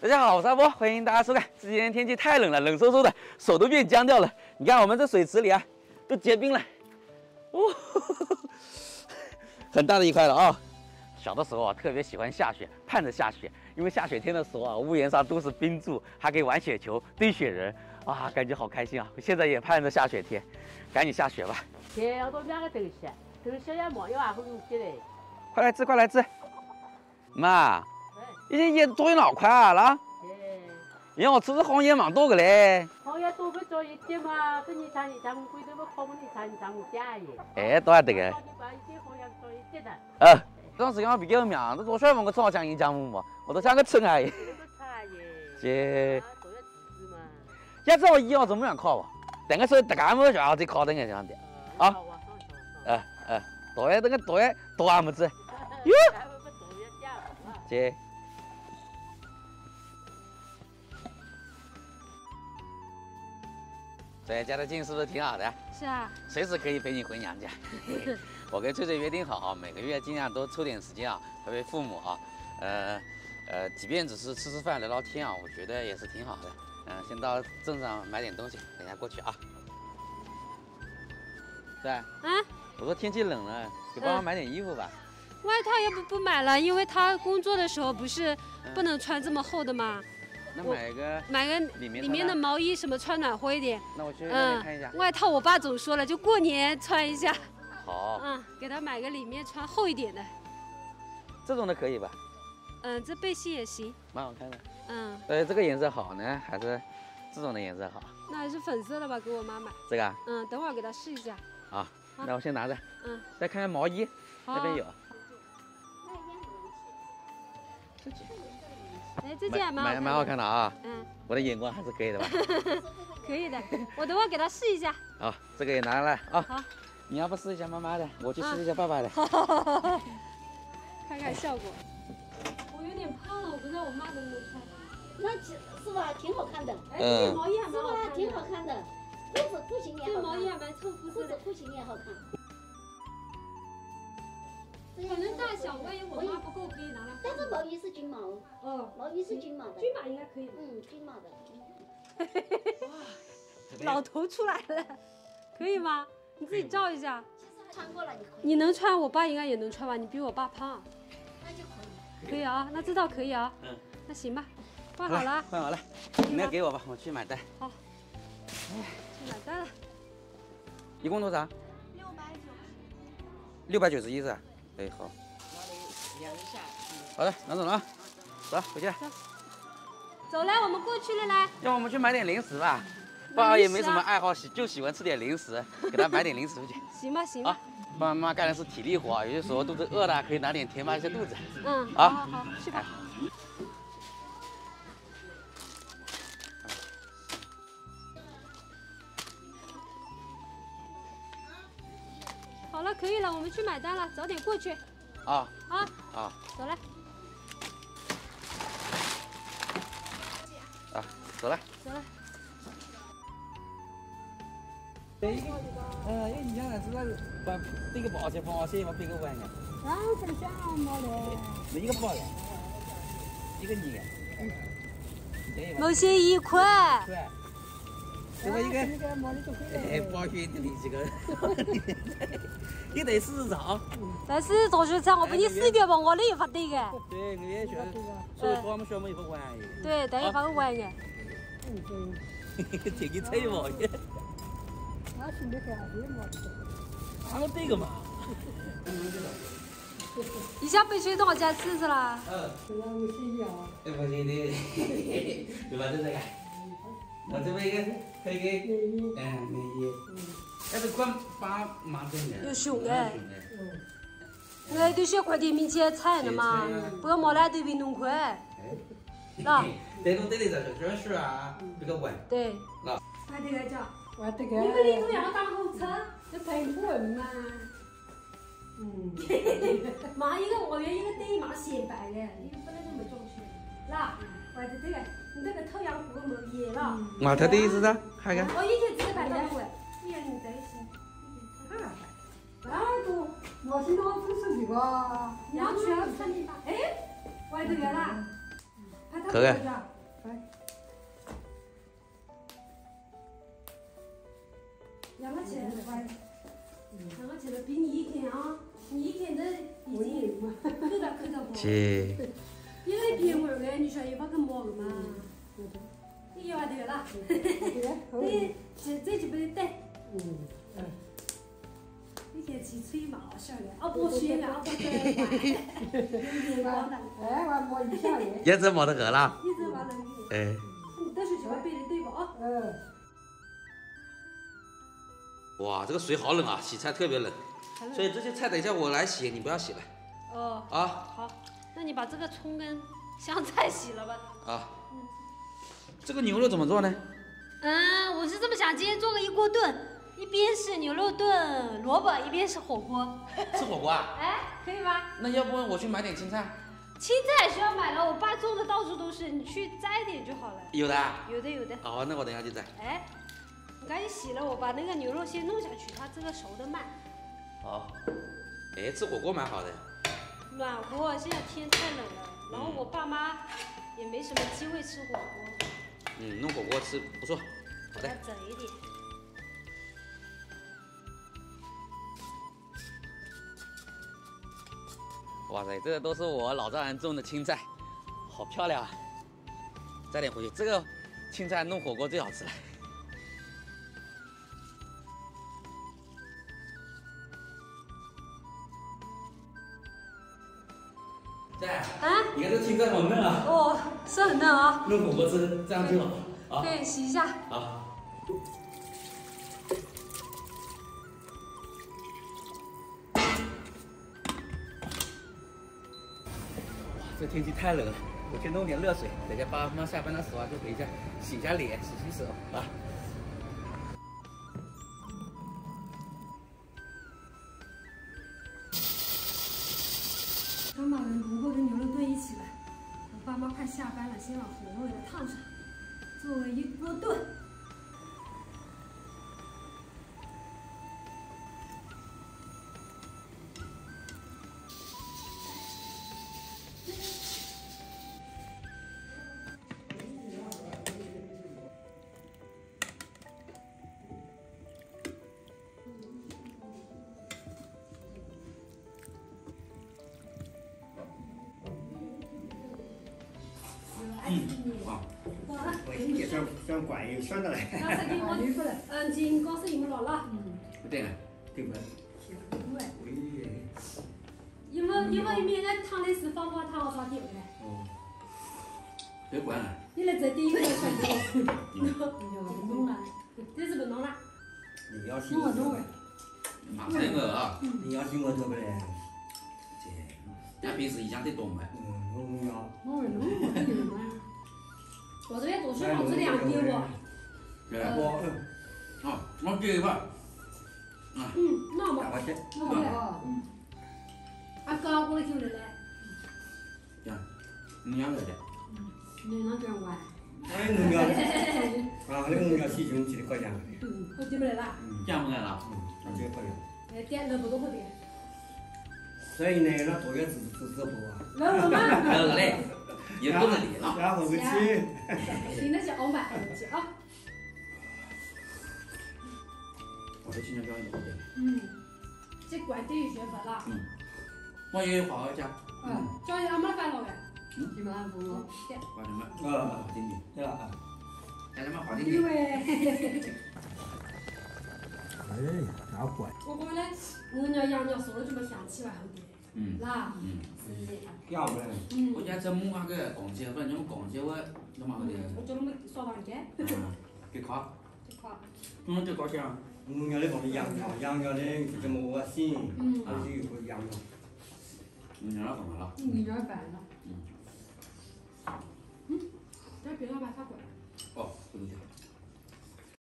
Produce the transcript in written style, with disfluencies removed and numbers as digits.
大家好，我是阿波，欢迎大家收看。这几天天气太冷了，冷飕飕的，手都变僵掉了。你看我们这水池里啊，都结冰了，哦，很大的一块了啊。小的时候啊，特别喜欢下雪，盼着下雪，因为下雪天的时候啊，屋檐上都是冰柱，还可以玩雪球、堆雪人，啊，感觉好开心啊！现在也盼着下雪天，赶紧下雪吧。 对，要到两个东西，东西也没有啊，会用起来。 快来吃，快来吃。妈，已经腌做的老快啊啦。让我吃黄叶蛮多个嘞。 黄叶多不做一点嘛，这你尝贵的不好，你尝假耶。 哎，多还得个。当时讲比较忙，这多少问我炒酱油酱母嘛，我都想个吃哎。这。要知道以后怎么样烤吧？等个时候大家没学再烤等个这样的。啊。多那个多还没子。哟。这。在家的劲是不是挺好的？ 是啊， 随时可以陪你回娘家。我跟翠翠约定好啊，每个月尽量都抽点时间啊，陪陪父母啊。即便只是吃吃饭、聊聊天啊，我觉得也是挺好的。先到镇上买点东西，等一下过去啊。对。我说天气冷了，给爸妈买点衣服吧。 外套要不买了，因为他工作的时候不是不能穿这么厚的吗？ 那买个里面的毛衣什么穿暖和一点。 那我去那边看一下。 外套我爸总说了，就过年穿一下。 好。 给他买个里面穿厚一点的。 这种的可以吧？ 这背心也行。 蛮好看的。这个颜色好呢，还是这种的颜色好？ 那还是粉色的吧，给我妈买。 这个？ 等会儿给她试一下。 好，那我先拿着。再看看毛衣，那边有。 这件蛮好看的啊。我的眼光还是可以的吧？ 可以的，我等会给他试一下。 好，这个也拿来啊。 好， 你要不试一下妈妈的，我去试一下爸爸的。 看看效果。我有点胖了，我不知道我妈能不能穿。 那是吧？挺好看的。 这件毛衣还蛮好看的。 挺好看的。裤型也好看。 这毛衣还蛮衬肤色的。 裤型也好看。 反正大小，万一我妈不够，可以拿来。 但是毛衣是军毛。毛衣是军毛的。 军马应该可以。 军毛的。 老头出来了，可以吗？你自己照一下。 穿过了你可以。 你能穿，我爸应该也能穿吧？你比我爸胖。 那就可以。 可以啊，那这套可以啊。那行吧，换好了。 换好了，你要给我吧，我去买单。 好。去买单了。 一共多少？690。690是吧？哎，好。好的，拿走了啊，走，回去。 走来，我们过去了来。 让我们去买点零食吧。爸爸也没什么爱好，就喜欢吃点零食，给他买点零食回去。 行吧，行吧。 爸爸妈妈干的是体力活，有些时候肚子饿了，可以拿点填饱一下肚子。 好，去吧。好了，可以了，我们去买单了，早点过去。走来。 走了。对，因为你想知道把这个保险嘛，别个玩的。 这个小毛的。 那一个包的，一个你的。 某些一块。 对。这个一个，保险的这个，你得试试尝。 但是同学长，我给你试掉吧，我的也发对的。 对，我也学，所以说我们学我们以后玩的。 对，等一会儿玩的。 这个吹毛的。 那是没干的嘛。 我这个嘛。 你想被吹到我家试试啦？ 这个我洗掉。 我觉得，对吧？这个。我这边一个，还有一个，内衣，这是管把马桶的。 有熊哎。我都学快点面前踩的嘛，不要毛烂都运动快。那。 这种得的这个水啊，比较稳。 对。 那。 还得个叫。 你们里头要打后车， 这太稳嘛。 妈一个我原一个对妈显白的，你本来就没装去。那，外头这个，你这个头羊骨没野了。 外头的意思是？还个？ 我以前只白羊骨，你看你在一起。 我现在只是这个。 你要去啊？哎，外头个啦。 这个。 两个起来了，两个起来比你一天啊，你一天的已经扣到不？ 姐。 因为别玩的，你说一把个毛嘛？你要得了，对，这就不得带。你看鸡腿嘛，晓得？啊，不去啊，不得玩。 哎，我摸一下嘞。 叶子没得个了。 一直玩那个。 哎。 你到时候别的对吧？啊。 哇，这个水好冷啊，洗菜特别冷。所以这些菜等一下我来洗，你不要洗了。 哦。 啊。 好，那你把这个葱跟香菜洗了吧。 啊。这个牛肉怎么做呢？ 我是这么想，今天做个一锅炖，一边是牛肉炖萝卜，一边是火锅。 吃火锅啊？ 哎，可以吗？ 那要不我去买点青菜？ 青菜需要买了，我爸种的到处都是，你去摘点就好了。 有的。 有的。 好，那我等一下就摘。 哎，你赶紧洗了，我把那个牛肉先弄下去，它这个熟得慢。 好。哎，吃火锅蛮好的。 暖和，现在天太冷了，然后我爸妈也没什么机会吃火锅。 弄火锅吃不错。好的。 要整一点。 哇塞，这个都是我老丈人种的青菜，好漂亮啊！摘点回去，这个青菜弄火锅最好吃了。在啊，你看这青菜好嫩啊！ 哦，是很嫩啊。 弄火锅吃，这样就好。好， 对，洗一下。 好。这天气太冷了，我去弄点热水，等下爸妈下班的时候就回家洗一下脸、洗洗手啊。 刚把萝卜跟牛肉炖一起了，我爸妈快下班了，先把火锅给它烫上，做个一锅炖。 像管有酸的嘞。 刚才给我，今高兴你们老了。 不对了，对不对？ 因为明天汤的是方法汤好点的。 哦。别管了。 你来这第一个要穿的。弄了，这是不弄了。 你要信我做呗。 马上个啊！ 你要信我做呗。 这，俺平时一向在动呗。 我要。 我这边做水好吃两给我。 我给一半。 那么。那么。俺高过来就来嘞。 呀，你养个的。 你那边玩。 哎，农家，那个农家喜欢吃的快养的。 我进不来了。 养不来了。 这个快养。 点都不多点。 所以呢，那多月只不啊。 那嘛。 那嘞，也不能理了。 然后回去。 听那些欧巴回去啊。 我这今年表演好点。 这关对学分了。 我也好好讲。 教俺们干了个。 你们安抚我。 把你们好听点。 对吧？ 让他们好听点。 因为。 哎，好乖。 我讲嘞，人家羊肉说了这么香气吧，好点。啦。是的。 要不然。 我家这木那个拱街，不然你们拱街我那么好点。 我叫你们烧饭去。 给烤。 给烤。 这高香。 农家的放的羊肉的就这么恶心，还是有个羊肉。 你让他干嘛了？ 你那儿办了。 这别让把它滚。